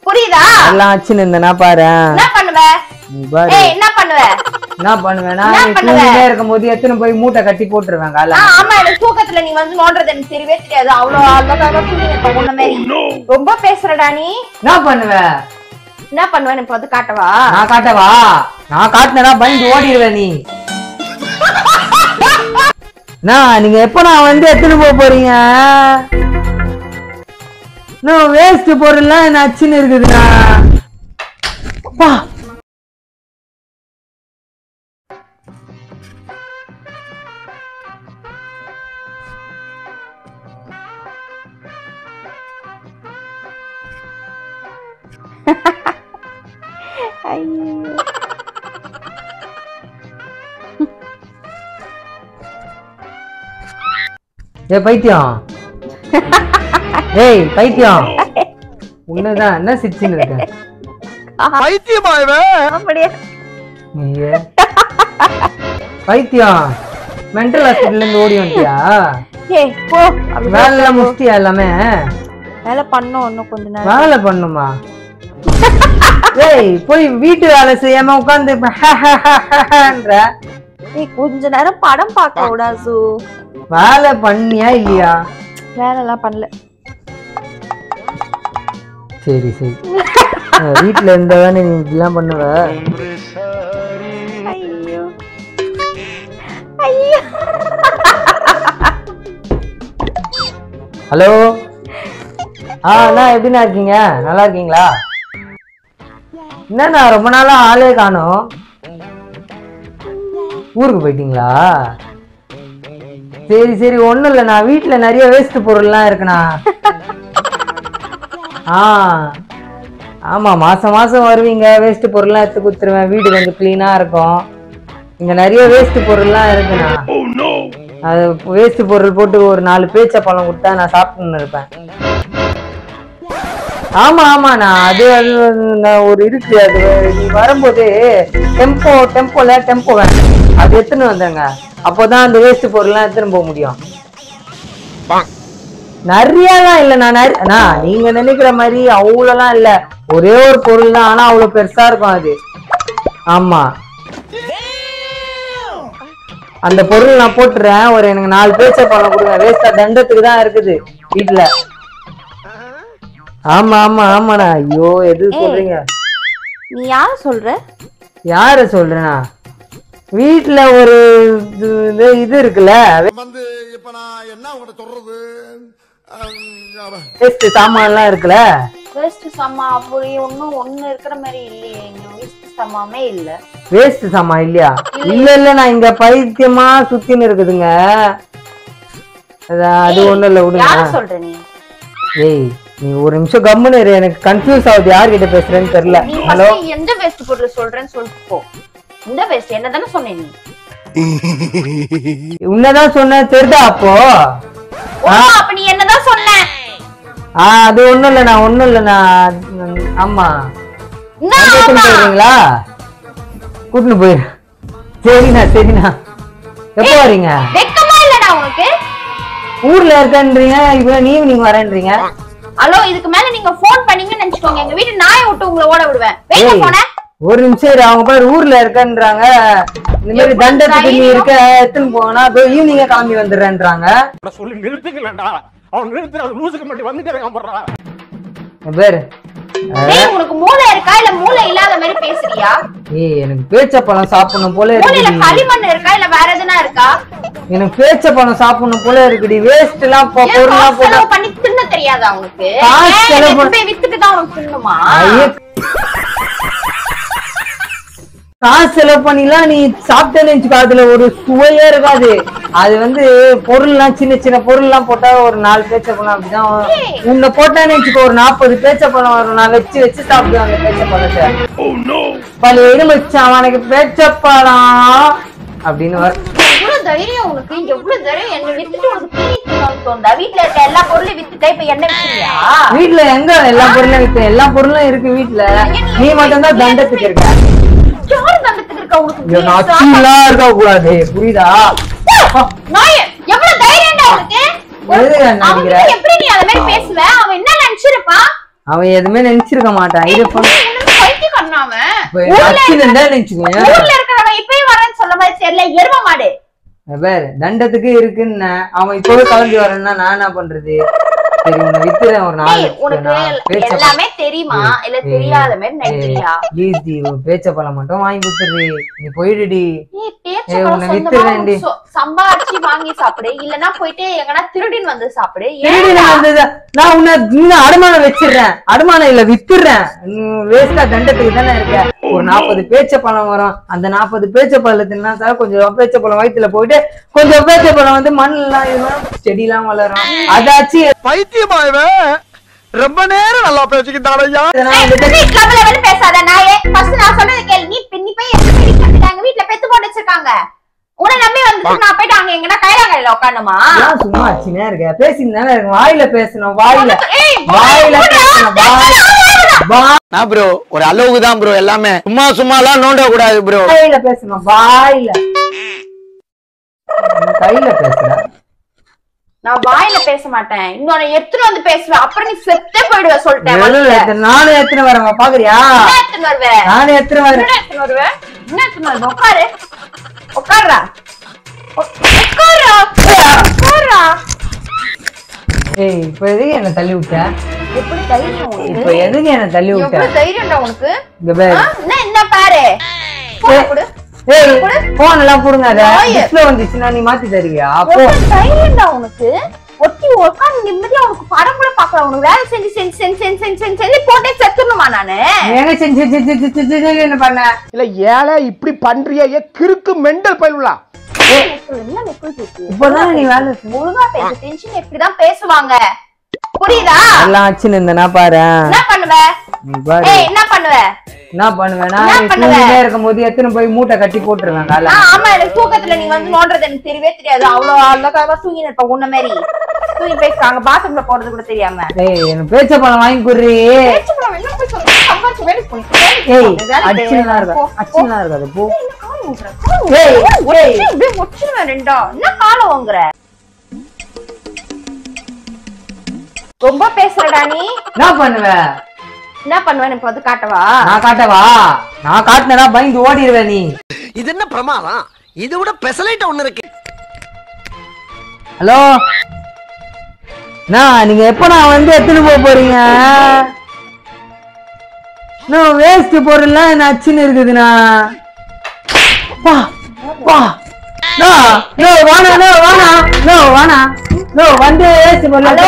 புரியுதா? எல்லாம் ஆச்சுன்னு இருந்தேனா பாரு. என்ன பண்ணுவ? என்ன பண்ணுவ? என்ன பண்ணுவேன்? நான் தூங்கிட்டே இருக்கும்போது எத்தனை போய் மூட்டை கட்டி போட்டுருவேன் கால. ஆமா, எனக்கு தூக்கத்துல நீ வந்து நோண்டுறது எனக்கு தெரியவே தெரியாது. அவ்வளவு அழகாக தூங்கிட்ட உன்ன மாதிரி. ரொம்ப பேசுறடா நீ. என்ன பண்ணுவ? என்ன பண்ணுவேன்னு இப்ப வந்து காட்டவா? நான் காட்டவா? நான் காட்டினா பயந்து ஓடிடுவேன் நீ. நீங்க எப்ப நான் வந்து எத்தனை போறீங்க? வேஸ்ட் பொருள்லாம் என்ன அச்சுன்னு இருக்குதுண்ணா. பைத்தியம். ஏய் பைத்தியம், உன்னதான் என்ன சிரிச்சுன்னு இருக்க? பைத்தியமா பைத்தியம், மென்டல் ஹாஸ்பிட்டல்ல இருந்து ஓடி வந்துட்டியா? வேலை முடிச்சிட்டியா? எல்லாமே வேலை பண்ணோம், இன்னும் கொஞ்ச நேரம் வேலை பண்ணுமா? ஏய் போய் வீட்டு வேலை செய்யாம உட்கார்ந்து கொஞ்ச நேரம் படம் பார்க்க கூடாது. வேலை பண்ணியா இல்லையா? வேலை எல்லாம் பண்ணல. சரி சரி, வீட்டுல இருந்ததானே நீ இதெல்லாம் பண்ணுவ. ஐயோ ஐயோ. ஹலோ, அண்ணா எப்படிண்ணா இருக்கீங்க? நல்லா இருக்கீங்களா? என்னண்ணா ரொம்ப நாளா ஆளே காணோம், ஊருக்கு போயிட்டீங்களா? சரி சரி, ஒண்ணும் இல்லைண்ணா, வீட்டுல நிறைய வேஸ்ட் பொருள்லாம் இருக்குண்ணா. ஆமா, மாசம் மாசம் வருவீங்க, வேஸ்ட் பொருள்லாம் எடுத்து கொடுத்துருவேன், வீடு கொஞ்சம் கிளீனா இருக்கும். இங்க நிறைய வேஸ்ட் பொருள்லாம் இருக்குண்ணா. அது வேஸ்ட் பொருள் போட்டு ஒரு 4 பேச்ச பழம் கொடுத்தா நான் சாப்பிட்டுன்னு இருப்பேன். ஆமா ஆமாண்ணா, அது ஒரு இருக்கு, அது நீ வரும்போது டெம்போல வேணும், அது எடுத்துன்னு வந்தேங்க. அப்போதான் அந்த வேஸ்ட் பொருள்லாம் எடுத்துன்னு போக முடியும். நிறையலாம் இல்ல, நீங்க நினைக்கிற மாதிரி அவ்வளோலாம் இல்ல, ஒரே ஒரு பொருள் தான், ஆனா அவ்வளவு பெருசா இருக்கும் அது. ஆமா, அந்த பொருள் நான் போட்டுறேன், ஒரு எனக்கு 4 பேச்ச பழம் கொடுங்க, வேஸ்டா தண்டத்துக்கு தான் இருக்குது வீட்டுல. ஆமா ஆமா ஆமாண்ணா. ஐயோ எது சொல்றீங்க? நீ யார சொல்ற? யார சொல்றேனா? வீட்டுல ஒரு இது இருக்குல்ல, வந்து இப்ப நான் என்ன உங்கள்ட்ட சொல்றது, வேஸ்ட் சாமான் எல்லாம் இருக்குல்ல. வேஸ்ட் சாமான் அப்படி ஒண்ணு இருக்கிற மாதிரி இல்லையே, வேஸ்ட் சாமானே இல்ல. வேஸ்ட் சாமான் இல்லையா? இல்ல, நான் இங்க பைத்தியமா சுத்தின்னு இருக்குதுங்க. அது ஒண்ணு இல்ல, விடுங்க. யார சொல்ற நீ? ஏய் நீ ஒரு நிமிஷம் கம்முன்னு இரு, எனக்கு கன்ஃபியூஸ் ஆகுது யார்கிட்ட பேசுறேன்னு தெரியல. ஹலோ, எந்த வேஸ்ட் பொருள் சொல்றேன்னு சொல்லிட்டு போ. இந்த வேஸ்ட் என்னதானே சொன்னே நீ? உன்னதான் சொன்ன, தெரியுதா? அப்போ அப்ப நீ என்னதான் சொன்ன? அது ஒண்ணும் இல்லண்ணா. ஆமா, போயிருங்களா? கூட்டின்னு போயிரு. சரிண்ணா. எப்போ வரீங்க? வெக்கமா இல்லடா உனக்கு? ஊர்ல இருக்கன்றீங்க, இப்ப ஈவினிங் வரேன்றீங்க. ஹலோ, இதுக்கு மேல நீங்க போன் பண்ணீங்கன்னு நினைச்சுக்கோங்க, எங்க வீட்டு நாயை விட்டு உங்களை ஓட விடுவேன். வெயில போன ஒரு நிமிஷம் இரு, அவங்க பேர் ஊர்ல இருக்கன்றாங்க. இந்த மாதிரி தண்டத்துக்கு நீ இருக்க எத்தனை போனா ஈவினிங்க கிளம்பி வந்துடுறேன்றாங்க. சொல்லி நிறுத்துக்கலடா, அவன் நிறுத்துற லூசுக்கு மட்டும் வந்துட்டே இருக்கான். பேரு உனக்கு மூளை இருக்கா இல்ல மூளை இல்லாத மாதிரி பேசுறியா? எனக்கு பேச்சப்பழம் சாப்பிடணும் போல இருக்கு. களிமண் இருக்கா இல்ல வேற எதுனா இருக்கா? எனக்கு பேச்சப்பழம் சாப்பிடணும் போல இருக்குடி. வேஸ்ட் எல்லாம் பொருள்லாம் போட்டு பண்ணி தின்ன தெரியாதா உனக்கு? வித்துட்டு தான் உனக்கு தின்னுமா? காசு செலவு பண்ணிலாம் நீ சாப்பிட்டேன்னு வச்சுக்கோ, அதுல ஒரு சுவையே இருக்காது. அது வந்து பொருள்லாம் சின்ன பொருள் எல்லாம் போட்டா ஒரு 4 பேச்சப்பழம் அப்படிதான். உன்னை போட்டான்னு வச்சுக்கோ, ஒரு 40 பேச்சப்பழம் வரும். நான் வச்சு சாப்பிடுவேன் அந்த பேச்சப்பழத்தை. பல இடம் வச்சு அவனுக்கு பேச்சப்பழம் அப்படின்னு வர. எவ்வளவு தைரியம் உனக்கு? எவ்வளவு தைரியம் என்ன வித்துட்டு உனக்கு தோணுதா? வீட்டுல இருக்க எல்லா பொருளையும் வித்துட்டா இப்ப என்ன வித்துறியா? வீட்டுல எங்க எல்லா பொருளும் வித்து? எல்லா பொருளும் இருக்கு வீட்டுல, நீ மட்டும் தான் தண்டத்துக்கு இருக்க. யாரு தண்டத்துக்கு இருக்கா உனக்கு? நான் இருக்க கூடாது, புரியுதா? எவ்வளவு தைரியம்டா உனக்கு? எப்படி நீ அத மாதிரி பேசுவ? அவன் என்ன நினைச்சிருப்பான்? அவன் எதுவுமே நினைச்சிருக்க மாட்டான். இது ஊர்ல இருக்கிறவன் இப்பயும் வரேன்னு சொல்ல மாதிரி தெரியல. எரும மாடு வேற தண்டத்துக்கு இருக்குன்னு அவன் இப்பவே கிளம்பி வரேன்னா நான் என்ன பண்றது? சரி உன்னை வித்துறேன் ஒரு நாள். எல்லாமே தெரியுமா இல்ல தெரியாத மாதிரி நினைக்கிறியா? ப்ளீஸ் டி பேச்ச பழம் மட்டும் வாங்கி கொடுத்துரு. நீ போயிடுடி. உன்னை வித்துறேன்டி. சம்பாரிச்சு வாங்கி சாப்பிடு, இல்லன்னா போயிட்டு எங்கன்னா திருடின்னு வந்து சாப்பிடு. நான் உன்னை அடமானம் வச்சிடுறேன். அடமானம் இல்ல வித்துடுறேன். வேஸ்டா தண்டத்துக்கு தானே இருக்க. ஒரு 40 பேச்ச பழம் வரும். அந்த 40 பேச்ச பழத்துனா சார் கொஞ்சம் பேச்ச பழம் வயிற்றுல போயிட்டு கொஞ்சம் பேச்ச பழம் வந்து மண்ணெல்லாம் செடி எல்லாம் வளரும். அதாச்சு ரொம்ப நேரம் நல்லா பேசிக்கிட்டாங்க. பேசாத நாயே. ஃபர்ஸ்ட் நான் சொல்றது கேளு. நீ போய் எங்க வீட்டுல பெத்து போட்டு வச்சிருக்காங்க. உன்னை நம்பி வந்து நான் போயிட்டு அங்க எங்கன்னா கையில உட்காந்துமா? சும்மா சின்ன இருக்க பேசினால வாயில பேசணும். வாயில பேசணும். நான் ப்ரோ ஒரு அளவுக்கு தான் ப்ரோ. எல்லாமே சும்மா சும்மா எல்லாம் நோண்ட கூடாது ப்ரோ. வாயில பேசணும். வாயில கையில பேசுறேன். நான் வாயில பேச மாட்டேன். இன்னொன்னு எத்தனை வந்து பேசுவேன். அப்புறம் நீ செத்தே போயிடுவ சொல்லிட்டேன். நானும் எத்தனை வரேன் பாக்குறியா? எத்தனை வருவேன்? நானும் எத்தனை வரேன்? எத்தனை வருவேன்? என்ன எத்தனை வருவேன்? உட்காரு உட்காருடா உட்காருடா. ஏய் இப்ப எதுக்கு என்ன தள்ளி விட்ட? எப்படி தைரியம் உனக்கு? இப்ப எதுக்கு என்ன தள்ளி விட்ட? எப்படி தைரியம்டா உனக்கு? இங்க பாரு. என்ன பாரு. ஏய் போன் எல்லாம் புடுங்காத. டிஸ்ப்ளே வந்துச்சுன்னா நீ மாத்தி தருவியா? அப்போ தைரியம்டா உனக்கு. ஒட்டி உட்காந்து நிம்மதியா உனக்கு படம் கூட பாக்கலாம். உனக்கு வேலை செஞ்சு செஞ்சு செஞ்சு செஞ்சு செஞ்சு செஞ்சு செஞ்சு போட்டே செத்துணுமா நானு? எங்க செஞ்சு என்ன பண்ண? இல்ல ஏழை இப்படி பண்றியே கிறுக்கு மெண்டல் பயிலுலா. இப்பதான் நீ வேலை ஒழுங்கா பேச. டென்ஷன் எப்படிதான் பேசுவாங்க புரியுதா? எல்லாம் ஆச்சுன்னு இருந்தனா பாரு. என்ன பண்ணுவ? என்ன பண்ணுவ? என்ன பண்ணுவேன்? நான் தூங்கிட்டே இருக்கும் போது எத்தனை போய் மூட்டை கட்டி போட்டுருவேன் கால. ஆமா எனக்கு தூக்கத்துல நீ வந்து நோண்டுறது எனக்கு தெரியவே தெரியாது. அவ்வளவு அழகாவா தூங்கி இருப்ப. உன்ன மாதிரி தூங்கி பேசுறாங்க. பாத்ரூம்ல போறது கூட தெரியாம. ஏய் எனக்கு பேச்ச பழம் வாங்கி குடுறி. பேச்ச பழம் என்ன போய் சொல்ற? சம்பாரிச்சு வேலைக்கு போய். ஏய் அடிச்சுனா இருக்காது போ. ஏய் ஏய் அப்படியே முச்சிடுவேன் ரெண்டா. என்ன காலம் வாங்குற? ரொம்ப பேசுறடா நீ. என்ன பண்ணுவ? என்ன பண்ணுவேன் இப்ப வந்து காட்டவா? நான் காட்டவா? நான் காட்டினா பயந்து ஓடிடுவே நீ. இது என்ன பிரமாதம்? இது விட பெசலைட் ஒண்ணு இருக்கு. ஹலோ நீங்க எப்ப நான் வந்து எடுத்துட்டு போக போறீங்க? வேஸ்ட் பொருள்லாம் என்ன அச்சுன்னு இருக்குதுண்ணா. வா வா வந்து வேஸ்ட்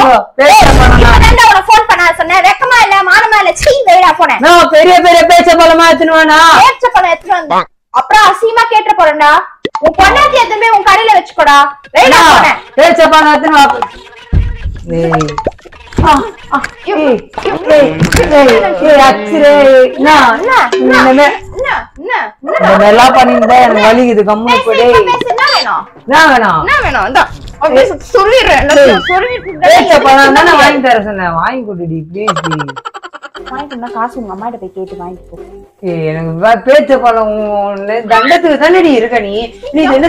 போன் பண்ண சொன்னேன். வெக்கமா இல்ல மானமா இல்ல சீ வெயிடா போனேன். பெரிய பெரிய பேச்ச பழமா எடுத்துனுவானா? பேச்ச பழம் எடுத்துட்டு வந்து அப்புறம் அசிங்கமா கேட்டு போறேன்டா. உன் பொண்ணாத்தி எதுவுமே உன் கடையில வச்சுக்கோடா. வெயிடா போனேன். பேச்ச பழம் எடுத்துனுவா. வலிக்குது கம்மு சொல்லிடுறேன். வாங்கி தர சொன்னேன். வாங்கி கொடுடி ப்ளீஸ். காசு உங்க அம்மாட்ட போய் கேட்டு வாங்கிட்டு. எனக்கு பேச்ச பழம் தண்டத்துக்கு தானடி இருக்க. நீ என்ன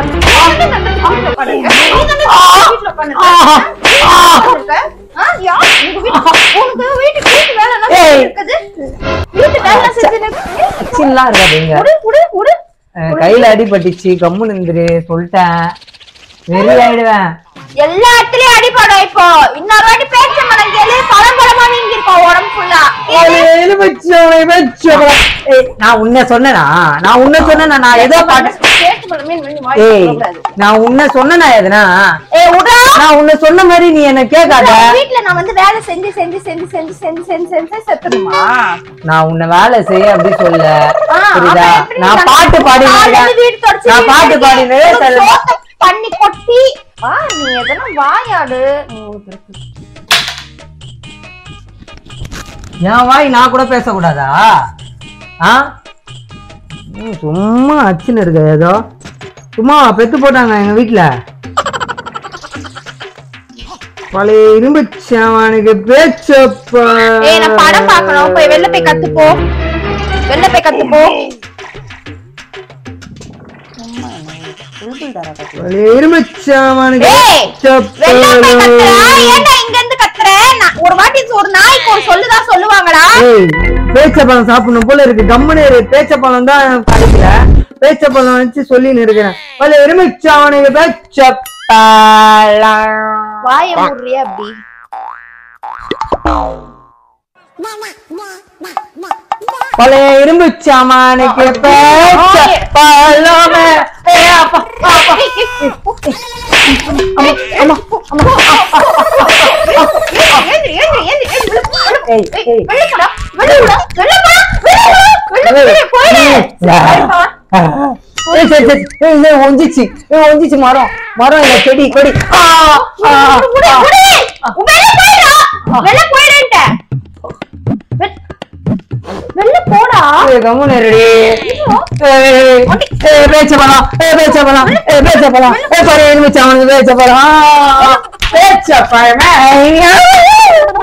கையில அடிபட்டுச்சு கம்முன்னு இருந்துரு சொல்லிட்டேன். வெறி ஆயிடுவேன். எல்லா இடத்துலயும் அடிபடும். இப்போ இன்னொரு வாட்டி பேச்ச மரம் கேளு. பழம்பழமா நீங்க இருக்கோம் உடம்பு ஃபுல்லா. நான் உன்ன சொன்னேனா? நான் உன்ன சொன்னேனா? நான் ஏதோ நான் உன்ன சொன்னேனா எதுனா? நான் உன்ன சொன்ன மாதிரி நீ என்ன கேட்காத. வீட்டுல நான் வந்து வேலை செஞ்சு செஞ்சு செஞ்சு செஞ்சு செஞ்சு செஞ்சு செஞ்சு செத்துடுமா? நான் உன்ன வேலை செய்ய அப்படி சொல்ல புரியுதா? நான் பாட்டு பாடினேன். நான் பாட்டு பாடினேன் பண்ணி கொட்டி நீ எதனா வாயாடு. என் வாய் நான் கூட பேசக்கூடாதா? சும்மா அச்சுன்னு இருக்க. ஏதோ சும்மா பெத்து போட்டாங்க எங்க வீட்டுல. பழைய இரும்புச்சாவனுக்கு பேச்சப்ப படம் பாக்கணும். போய் வெளில போய் கத்துப்போ. வெளில போய் கத்துப்போ. இரும்புச்சாவனுக்கு இங்க இருந்து ஒரு வாட்டி ஒரு நாய்க்கு ஒரு சொல்லுதான் சொல்லுவாங்கடா. பேச்சப்பழம் சாப்பிடணும் போல இருக்கு. கம்முனு பேச்சப்பழம் தான் கிடைக்கல. பேச்சப்பழம் வச்சு சொல்லின்னு இருக்கிறேன். பல எருமிச்சா அவனுக்கு பேச்சப்பழம். வாய மூடுறியா அப்படி? பழைய இரும்பு சாமானுக்கு பேச்சப்பழமே. ஒஞ்சிச்சு மரம் மரம் இல்ல செடி கொடி. போடா பேச்சப்பழம் பேச்சப்பழம் பேச்சப்பழம் பேச்சப்பழம் பேச்சப்பழம் பேச்சப்பழம்.